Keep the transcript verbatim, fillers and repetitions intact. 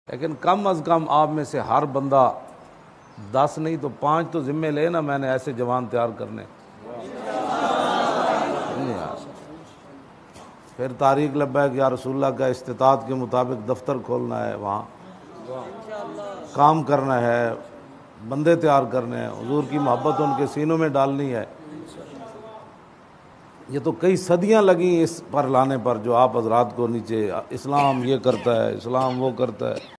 लेकिन कम अज़ कम आप में से हर बंदा दस नहीं तो पाँच तो जिम्मे ले ना, मैंने ऐसे जवान तैयार करने। नहीं यार, फिर तारीख लब्बैक या रसूलुल्लाह का इस्तिताअत के मुताबिक दफ्तर खोलना है, वहाँ काम करना है, बंदे तैयार करने हैं, हुजूर की मोहब्बत उनके सीनों में डालनी है। ये तो कई सदियां लगी इस पर लाने पर, जो आप हजरात को नीचे इस्लाम ये करता है, इस्लाम वो करता है।